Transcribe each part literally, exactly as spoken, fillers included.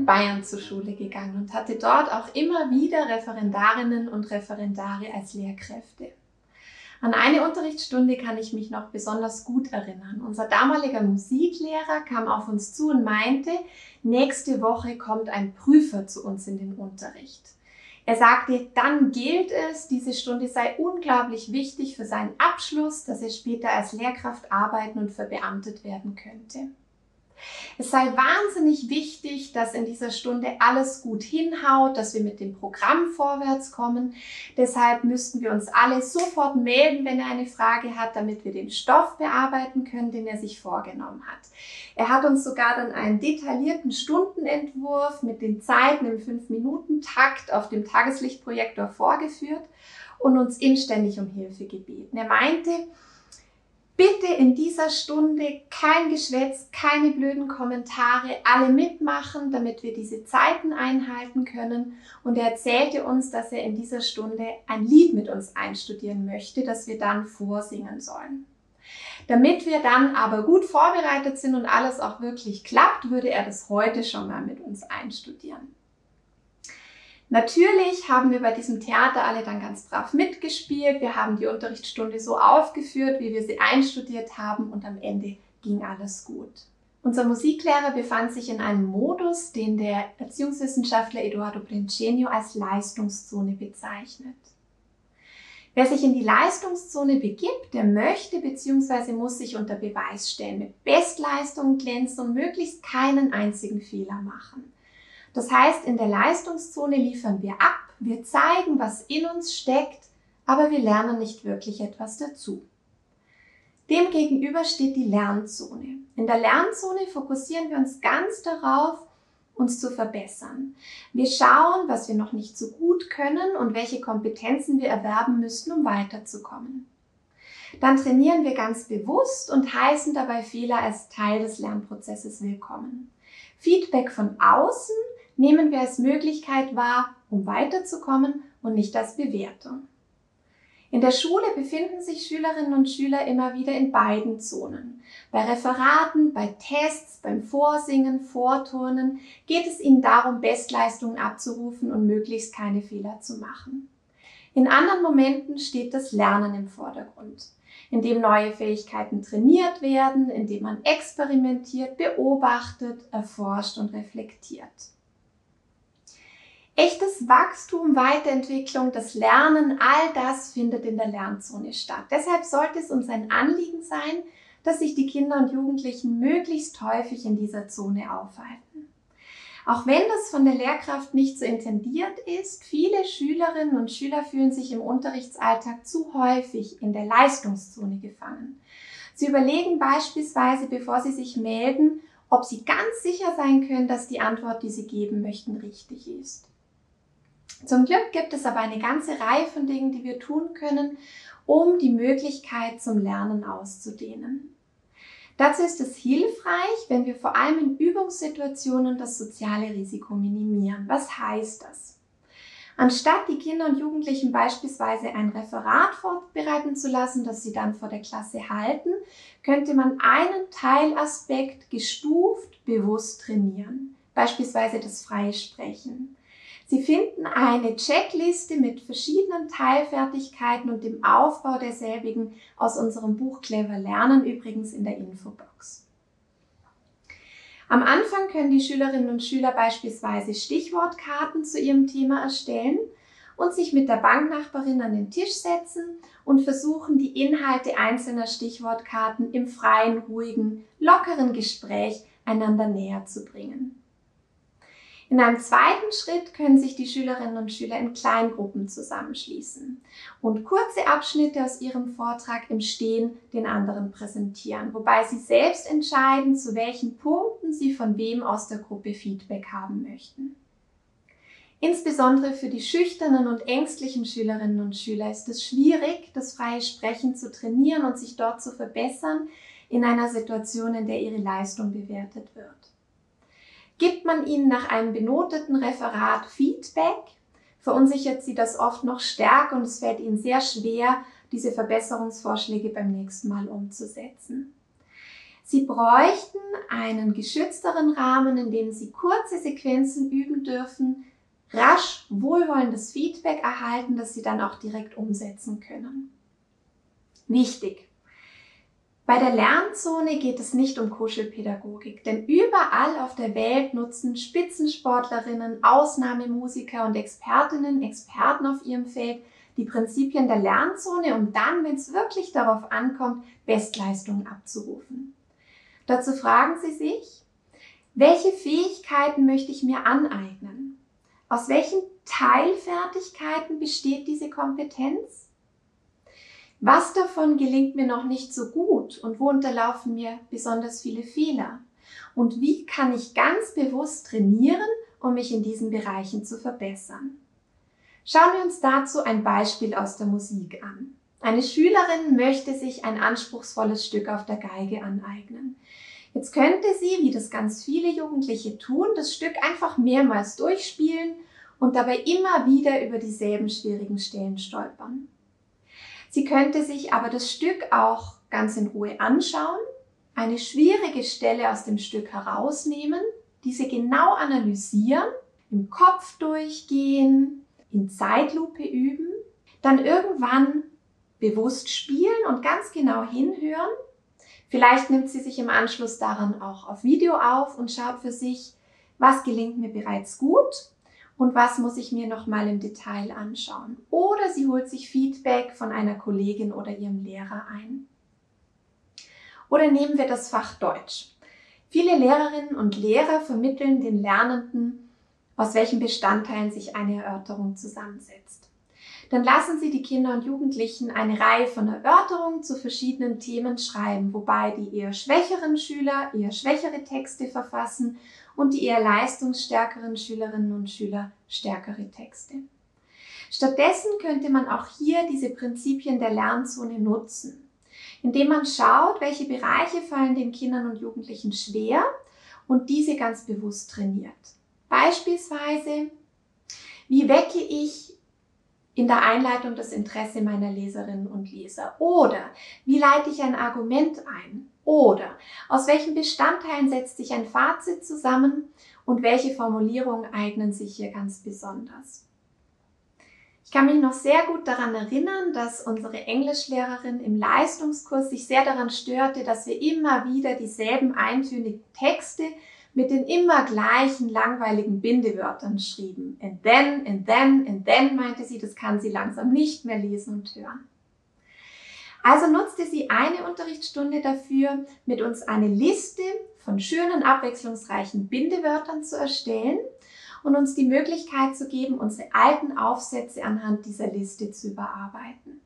Bayern zur Schule gegangen und hatte dort auch immer wieder Referendarinnen und Referendare als Lehrkräfte. An eine Unterrichtsstunde kann ich mich noch besonders gut erinnern. Unser damaliger Musiklehrer kam auf uns zu und meinte, nächste Woche kommt ein Prüfer zu uns in den Unterricht. Er sagte, dann gilt es, diese Stunde sei unglaublich wichtig für seinen Abschluss, dass er später als Lehrkraft arbeiten und verbeamtet werden könnte. Es sei wahnsinnig wichtig, dass in dieser Stunde alles gut hinhaut, dass wir mit dem Programm vorwärts kommen. Deshalb müssten wir uns alle sofort melden, wenn er eine Frage hat, damit wir den Stoff bearbeiten können, den er sich vorgenommen hat. Er hat uns sogar dann einen detaillierten Stundenentwurf mit den Zeiten im fünf Minuten Takt auf dem Tageslichtprojektor vorgeführt und uns inständig um Hilfe gebeten. Er meinte, bitte in dieser Stunde kein Geschwätz, keine blöden Kommentare, alle mitmachen, damit wir diese Zeiten einhalten können. Und er erzählte uns, dass er in dieser Stunde ein Lied mit uns einstudieren möchte, das wir dann vorsingen sollen. Damit wir dann aber gut vorbereitet sind und alles auch wirklich klappt, würde er das heute schon mal mit uns einstudieren. Natürlich haben wir bei diesem Theater alle dann ganz brav mitgespielt. Wir haben die Unterrichtsstunde so aufgeführt, wie wir sie einstudiert haben, und am Ende ging alles gut. Unser Musiklehrer befand sich in einem Modus, den der Erziehungswissenschaftler Eduardo Brencenio als Leistungszone bezeichnet. Wer sich in die Leistungszone begibt, der möchte bzw. muss sich unter Beweis stellen, mit Bestleistungen glänzen und möglichst keinen einzigen Fehler machen. Das heißt, in der Leistungszone liefern wir ab, wir zeigen, was in uns steckt, aber wir lernen nicht wirklich etwas dazu. Demgegenüber steht die Lernzone. In der Lernzone fokussieren wir uns ganz darauf, uns zu verbessern. Wir schauen, was wir noch nicht so gut können und welche Kompetenzen wir erwerben müssen, um weiterzukommen. Dann trainieren wir ganz bewusst und heißen dabei Fehler als Teil des Lernprozesses willkommen. Feedback von außen nehmen wir als Möglichkeit wahr, um weiterzukommen und nicht als Bewertung. In der Schule befinden sich Schülerinnen und Schüler immer wieder in beiden Zonen. Bei Referaten, bei Tests, beim Vorsingen, Vorturnen geht es ihnen darum, Bestleistungen abzurufen und möglichst keine Fehler zu machen. In anderen Momenten steht das Lernen im Vordergrund, in dem neue Fähigkeiten trainiert werden, in dem man experimentiert, beobachtet, erforscht und reflektiert. Echtes Wachstum, Weiterentwicklung, das Lernen, all das findet in der Lernzone statt. Deshalb sollte es uns ein Anliegen sein, dass sich die Kinder und Jugendlichen möglichst häufig in dieser Zone aufhalten. Auch wenn das von der Lehrkraft nicht so intendiert ist, viele Schülerinnen und Schüler fühlen sich im Unterrichtsalltag zu häufig in der Leistungszone gefangen. Sie überlegen beispielsweise, bevor sie sich melden, ob sie ganz sicher sein können, dass die Antwort, die sie geben möchten, richtig ist. Zum Glück gibt es aber eine ganze Reihe von Dingen, die wir tun können, um die Möglichkeit zum Lernen auszudehnen. Dazu ist es hilfreich, wenn wir vor allem in Übungssituationen das soziale Risiko minimieren. Was heißt das? Anstatt die Kinder und Jugendlichen beispielsweise ein Referat vorbereiten zu lassen, das sie dann vor der Klasse halten, könnte man einen Teilaspekt gestuft bewusst trainieren, beispielsweise das freie Sprechen. Sie finden eine Checkliste mit verschiedenen Teilfertigkeiten und dem Aufbau derselbigen aus unserem Buch Clever Lernen, übrigens in der Infobox. Am Anfang können die Schülerinnen und Schüler beispielsweise Stichwortkarten zu ihrem Thema erstellen und sich mit der Banknachbarin an den Tisch setzen und versuchen, die Inhalte einzelner Stichwortkarten im freien, ruhigen, lockeren Gespräch einander näher zu bringen. In einem zweiten Schritt können sich die Schülerinnen und Schüler in Kleingruppen zusammenschließen und kurze Abschnitte aus ihrem Vortrag im Stehen den anderen präsentieren, wobei sie selbst entscheiden, zu welchen Punkten sie von wem aus der Gruppe Feedback haben möchten. Insbesondere für die schüchternen und ängstlichen Schülerinnen und Schüler ist es schwierig, das freie Sprechen zu trainieren und sich dort zu verbessern in einer Situation, in der ihre Leistung bewertet wird. Gibt man ihnen nach einem benoteten Referat Feedback, verunsichert sie das oft noch stärker und es fällt ihnen sehr schwer, diese Verbesserungsvorschläge beim nächsten Mal umzusetzen. Sie bräuchten einen geschützteren Rahmen, in dem Sie kurze Sequenzen üben dürfen, rasch wohlwollendes Feedback erhalten, das Sie dann auch direkt umsetzen können. Wichtig: Bei der Lernzone geht es nicht um Kuschelpädagogik, denn überall auf der Welt nutzen Spitzensportlerinnen, Ausnahmemusiker und Expertinnen, Experten auf ihrem Feld die Prinzipien der Lernzone, um dann, wenn es wirklich darauf ankommt, Bestleistungen abzurufen. Dazu fragen Sie sich: Welche Fähigkeiten möchte ich mir aneignen? Aus welchen Teilfertigkeiten besteht diese Kompetenz? Was davon gelingt mir noch nicht so gut und wo unterlaufen mir besonders viele Fehler? Und wie kann ich ganz bewusst trainieren, um mich in diesen Bereichen zu verbessern? Schauen wir uns dazu ein Beispiel aus der Musik an. Eine Schülerin möchte sich ein anspruchsvolles Stück auf der Geige aneignen. Jetzt könnte sie, wie das ganz viele Jugendliche tun, das Stück einfach mehrmals durchspielen und dabei immer wieder über dieselben schwierigen Stellen stolpern. Sie könnte sich aber das Stück auch ganz in Ruhe anschauen, eine schwierige Stelle aus dem Stück herausnehmen, diese genau analysieren, im Kopf durchgehen, in Zeitlupe üben, dann irgendwann bewusst spielen und ganz genau hinhören. Vielleicht nimmt sie sich im Anschluss daran auch auf Video auf und schaut für sich, was gelingt mir bereits gut und was muss ich mir nochmal im Detail anschauen. Oder sie holt sich Feedback von einer Kollegin oder ihrem Lehrer ein. Oder nehmen wir das Fach Deutsch. Viele Lehrerinnen und Lehrer vermitteln den Lernenden, aus welchen Bestandteilen sich eine Erörterung zusammensetzt. Dann lassen Sie die Kinder und Jugendlichen eine Reihe von Erörterungen zu verschiedenen Themen schreiben, wobei die eher schwächeren Schüler eher schwächere Texte verfassen und die eher leistungsstärkeren Schülerinnen und Schüler stärkere Texte. Stattdessen könnte man auch hier diese Prinzipien der Lernzone nutzen, indem man schaut, welche Bereiche fallen den Kindern und Jugendlichen schwer und diese ganz bewusst trainiert. Beispielsweise: Wie wecke ich in der Einleitung das Interesse meiner Leserinnen und Leser? Oder wie leite ich ein Argument ein? Oder aus welchen Bestandteilen setzt sich ein Fazit zusammen und welche Formulierungen eignen sich hier ganz besonders? Ich kann mich noch sehr gut daran erinnern, dass unsere Englischlehrerin im Leistungskurs sich sehr daran störte, dass wir immer wieder dieselben eintönigen Texte mit den immer gleichen langweiligen Bindewörtern schrieben. And then, and then, and then, meinte sie, das kann sie langsam nicht mehr lesen und hören. Also nutzte sie eine Unterrichtsstunde dafür, mit uns eine Liste von schönen, abwechslungsreichen Bindewörtern zu erstellen und uns die Möglichkeit zu geben, unsere alten Aufsätze anhand dieser Liste zu überarbeiten.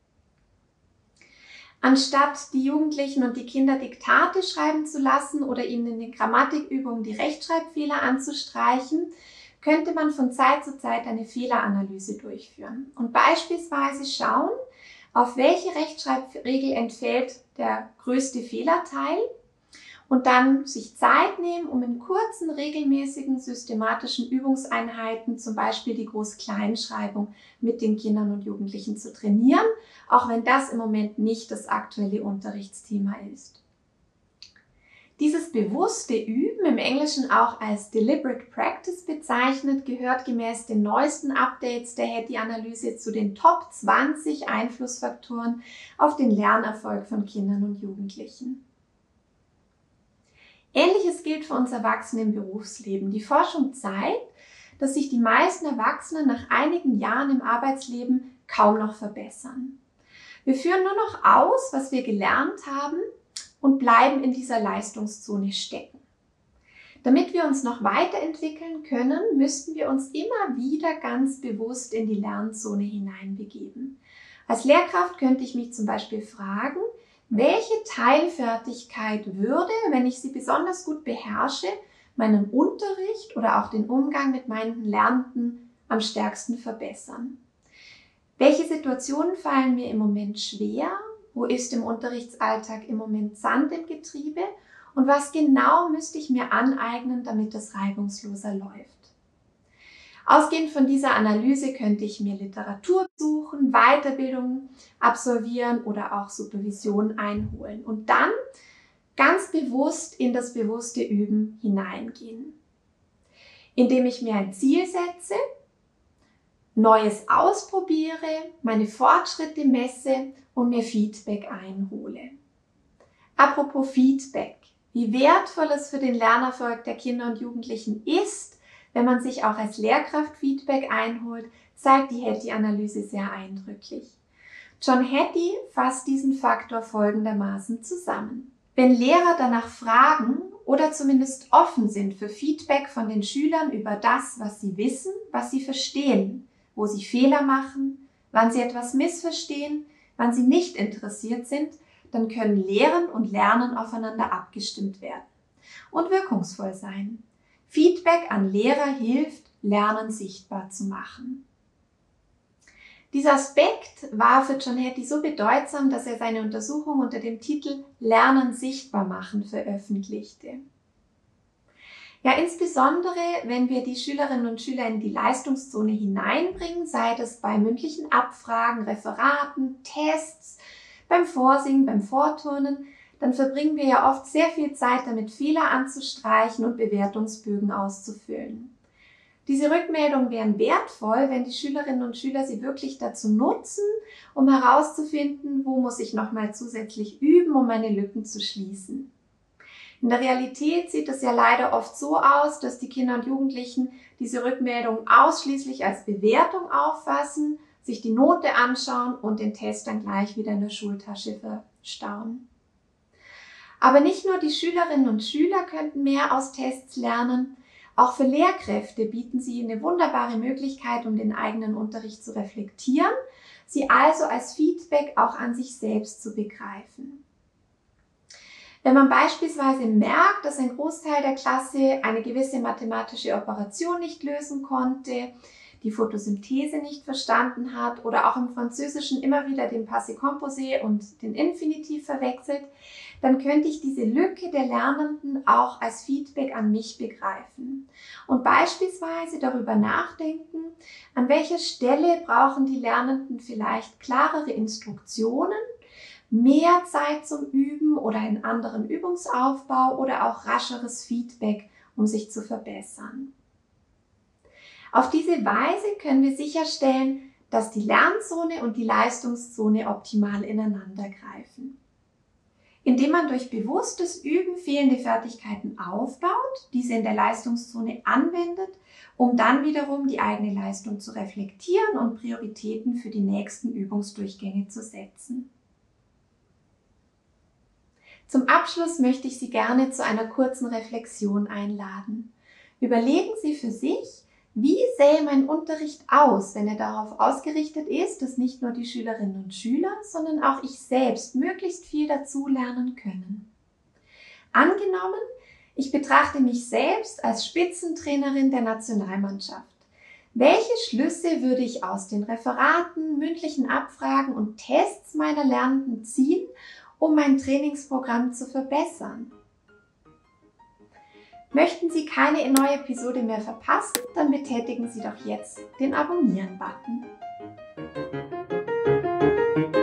Anstatt die Jugendlichen und die Kinder Diktate schreiben zu lassen oder ihnen in den Grammatikübungen die Rechtschreibfehler anzustreichen, könnte man von Zeit zu Zeit eine Fehleranalyse durchführen und beispielsweise schauen, auf welche Rechtschreibregel entfällt der größte Fehlerteil und dann sich Zeit nehmen, um in kurzen, regelmäßigen, systematischen Übungseinheiten zum Beispiel die Groß-Kleinschreibung mit den Kindern und Jugendlichen zu trainieren, auch wenn das im Moment nicht das aktuelle Unterrichtsthema ist. Dieses bewusste Üben, im Englischen auch als Deliberate Practice bezeichnet, gehört gemäß den neuesten Updates der Hattie-Analyse zu den Top zwanzig Einflussfaktoren auf den Lernerfolg von Kindern und Jugendlichen. Ähnliches gilt für uns Erwachsene im Berufsleben. Die Forschung zeigt, dass sich die meisten Erwachsenen nach einigen Jahren im Arbeitsleben kaum noch verbessern. Wir führen nur noch aus, was wir gelernt haben, und bleiben in dieser Leistungszone stecken. Damit wir uns noch weiterentwickeln können, müssten wir uns immer wieder ganz bewusst in die Lernzone hineinbegeben. Als Lehrkraft könnte ich mich zum Beispiel fragen, welche Teilfertigkeit würde, wenn ich sie besonders gut beherrsche, meinen Unterricht oder auch den Umgang mit meinen Lernenden am stärksten verbessern? Welche Situationen fallen mir im Moment schwer? Wo ist im Unterrichtsalltag im Moment Sand im Getriebe? Und was genau müsste ich mir aneignen, damit das reibungsloser läuft? Ausgehend von dieser Analyse könnte ich mir Literatur suchen, Weiterbildung absolvieren oder auch Supervision einholen. Und dann ganz bewusst in das bewusste Üben hineingehen, indem ich mir ein Ziel setze, Neues ausprobiere, meine Fortschritte messe und mir Feedback einhole. Apropos Feedback, wie wertvoll es für den Lernerfolg der Kinder und Jugendlichen ist, wenn man sich auch als Lehrkraft Feedback einholt, zeigt die Hattie-Analyse sehr eindrücklich. John Hattie fasst diesen Faktor folgendermaßen zusammen. Wenn Lehrer danach fragen oder zumindest offen sind für Feedback von den Schülern über das, was sie wissen, was sie verstehen, wo sie Fehler machen, wann sie etwas missverstehen, wann sie nicht interessiert sind, dann können Lehren und Lernen aufeinander abgestimmt werden und wirkungsvoll sein. Feedback an Lehrer hilft, Lernen sichtbar zu machen. Dieser Aspekt war für John Hattie so bedeutsam, dass er seine Untersuchung unter dem Titel Lernen sichtbar machen veröffentlichte. Ja, insbesondere, wenn wir die Schülerinnen und Schüler in die Leistungszone hineinbringen, sei das bei mündlichen Abfragen, Referaten, Tests, beim Vorsingen, beim Vorturnen, dann verbringen wir ja oft sehr viel Zeit damit, Fehler anzustreichen und Bewertungsbögen auszufüllen. Diese Rückmeldungen wären wertvoll, wenn die Schülerinnen und Schüler sie wirklich dazu nutzen, um herauszufinden, wo muss ich nochmal zusätzlich üben, um meine Lücken zu schließen. In der Realität sieht es ja leider oft so aus, dass die Kinder und Jugendlichen diese Rückmeldungen ausschließlich als Bewertung auffassen, sich die Note anschauen und den Test dann gleich wieder in der Schultasche verstauen. Aber nicht nur die Schülerinnen und Schüler könnten mehr aus Tests lernen, auch für Lehrkräfte bieten sie eine wunderbare Möglichkeit, um den eigenen Unterricht zu reflektieren, sie also als Feedback auch an sich selbst zu begreifen. Wenn man beispielsweise merkt, dass ein Großteil der Klasse eine gewisse mathematische Operation nicht lösen konnte, die Photosynthese nicht verstanden hat oder auch im Französischen immer wieder den Passé Composé und den Infinitiv verwechselt, dann könnte ich diese Lücke der Lernenden auch als Feedback an mich begreifen und beispielsweise darüber nachdenken, an welcher Stelle brauchen die Lernenden vielleicht klarere Instruktionen, mehr Zeit zum Üben oder einen anderen Übungsaufbau oder auch rascheres Feedback, um sich zu verbessern. Auf diese Weise können wir sicherstellen, dass die Lernzone und die Leistungszone optimal ineinander greifen. Indem man durch bewusstes Üben fehlende Fertigkeiten aufbaut, diese in der Leistungszone anwendet, um dann wiederum die eigene Leistung zu reflektieren und Prioritäten für die nächsten Übungsdurchgänge zu setzen. Zum Abschluss möchte ich Sie gerne zu einer kurzen Reflexion einladen. Überlegen Sie für sich, wie sähe mein Unterricht aus, wenn er darauf ausgerichtet ist, dass nicht nur die Schülerinnen und Schüler, sondern auch ich selbst möglichst viel dazulernen können. Angenommen, ich betrachte mich selbst als Spitzentrainerin der Nationalmannschaft. Welche Schlüsse würde ich aus den Referaten, mündlichen Abfragen und Tests meiner Lernenden ziehen, um mein Trainingsprogramm zu verbessern? Möchten Sie keine neue Episode mehr verpassen, dann betätigen Sie doch jetzt den Abonnieren-Button.